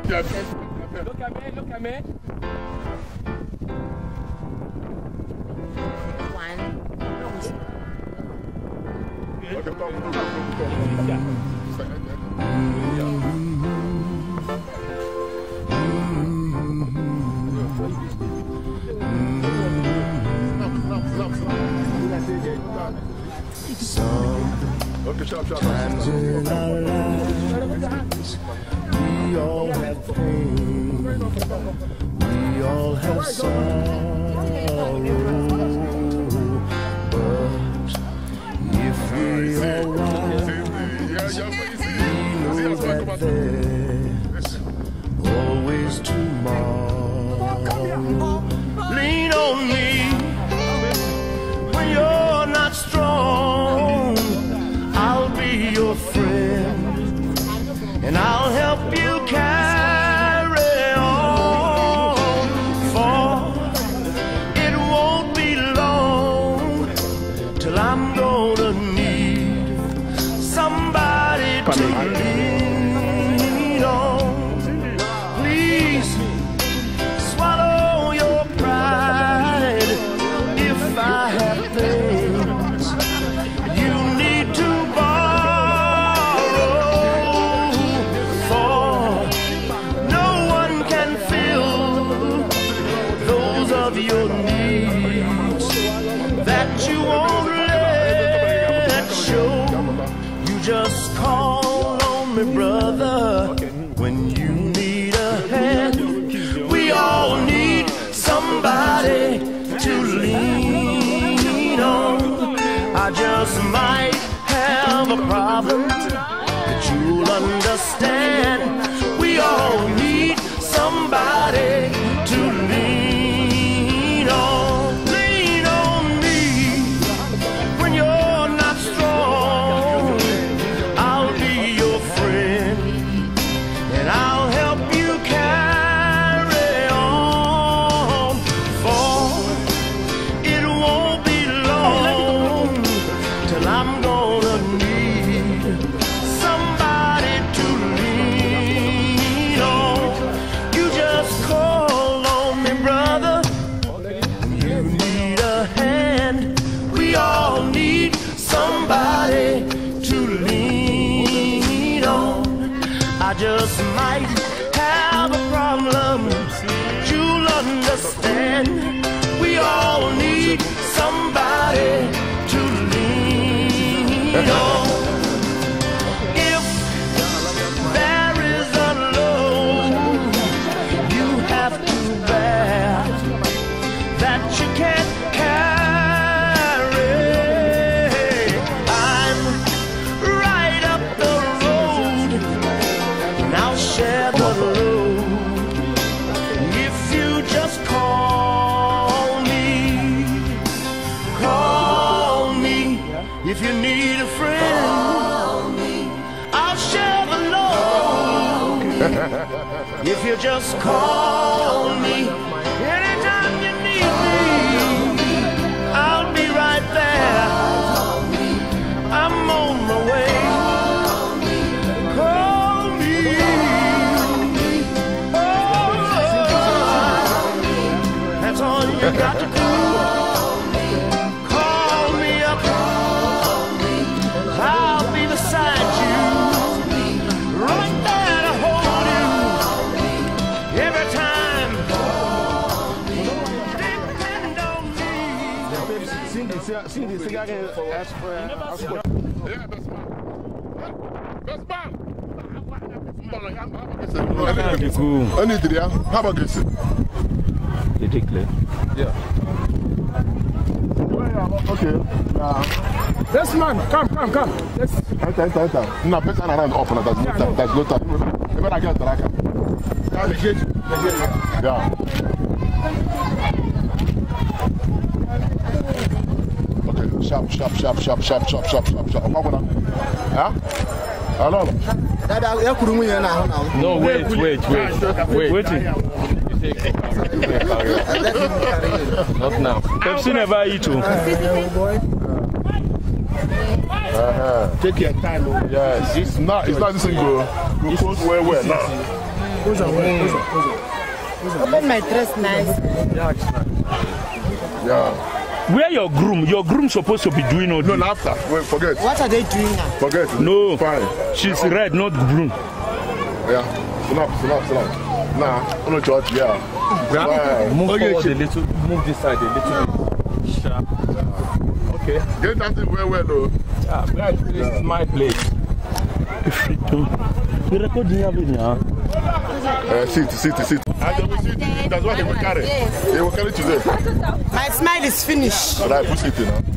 Look at me, look at me. One. Sometimes in our lives, we all have pain, we all have sorrow, but if we are wise, we know that there's always tomorrow. Lean on me when you're not strong. I'll be your friend, and I'll help you carry on, for it won't be long till I'm gonna need somebody to lean on. Please swallow your pride if I have things you need to borrow, for no one can fill those of your needs that you won't let show. You just call on me, brother, when you need a hand. We all need somebody to lean on. I just might have a problem that you'll understand. We all need somebody to lean on. Lean on me when you're not strong. I'll be your friend, and I'll help you carry on, for it won't be long till I'm gonna need somebody to lean on. You just call on me, brother, you need a hand. We all need somebody to lean on. I just might have a problem you'll understand. We all need somebody to lean on. If there is a load you have to bear that you can't carry, I'm right up the road, and I'll share the load. If you just call me, if you need a friend, I'll share the load. If you just call me anytime you need me, I'll be right there. I'm on my way. Call me. Oh, that's all you got to do. Call me up. I'll be beside you, right there to hold you every time. Depend on me. Cindy, I can ask for Yeah, best man. Best man. I need to how about this? You declare. Yeah. Okay. This man, come. Let's. No, better around open. There's no time. When I get the racket. Yeah. Okay. Sharp. Huh? Hello. No, wait. Not now. Pepsi never eat too. Take your time. Yes. It's not this thing go. You cook well now. Open my dress nice. Yeah. Where your groom? Your groom supposed to be doing all this. No, after. Wait, forget. What are they doing now? Forget. No. Fine. She's red, not groom. Yeah. Snap. Nah, I'm not church, yeah. Move forward a little. Move this side a little bit. Sharp. Okay. Get that thing well, though. This is my place. We record here now. Sit. That's what they will carry. They will carry today. My smile is finished. Right, put it in now.